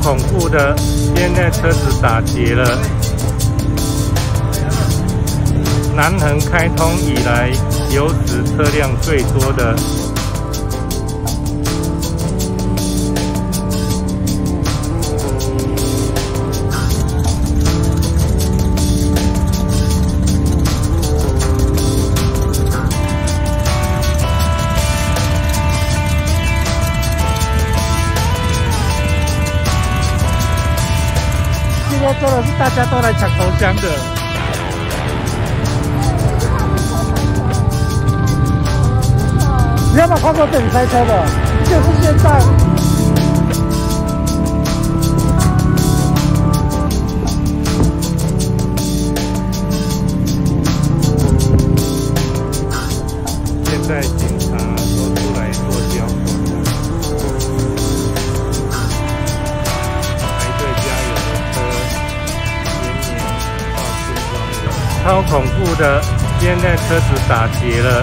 恐怖的，现在车子打结了。南横开通以来，有史车辆最多的。今天真的是大家都来抢头香的。你有没有看过这里塞车的？就是现在。现在警察都出来做交管了。排队加油的车，绵绵到村庄了。超恐怖的，现在车子打结了。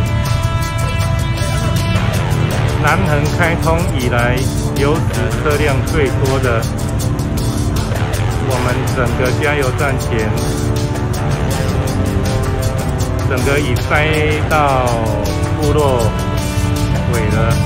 南横开通以来，有史车辆最多的。我们整个加油站前，整个已塞到部落尾了。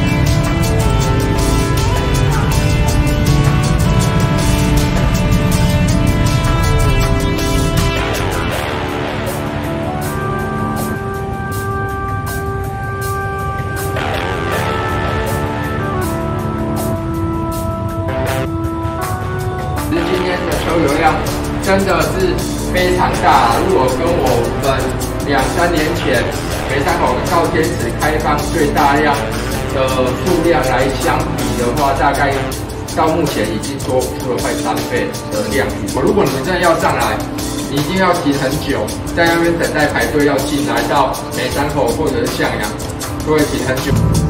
今天的车流量真的是非常大。如果跟我们2、3年前梅山口到天池开放最大量的数量来相比的话，大概到目前已经多出了快3倍的量。如果你们真的要上来，你一定要停很久，在那边等待排队要进来到梅山口或者是向阳，都会停很久。